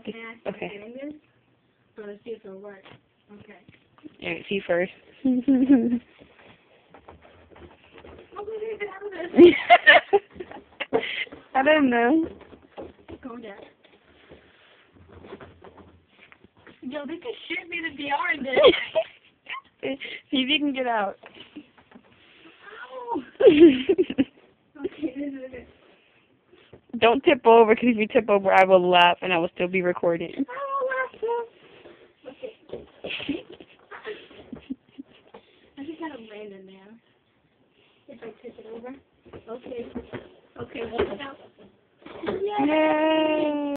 Okay. So let's see if it'll work. Okay. Alright, see first. I don't know. Go down. Yo, they could shit me the VR in this. See if you can get out. Ow. Okay, this is it. Don't tip over, because if you tip over, I will laugh and I will still be recording. I won't laugh, no. Okay. I just gotta land in there. If I tip it over. Okay. Okay, watch it out. Yay!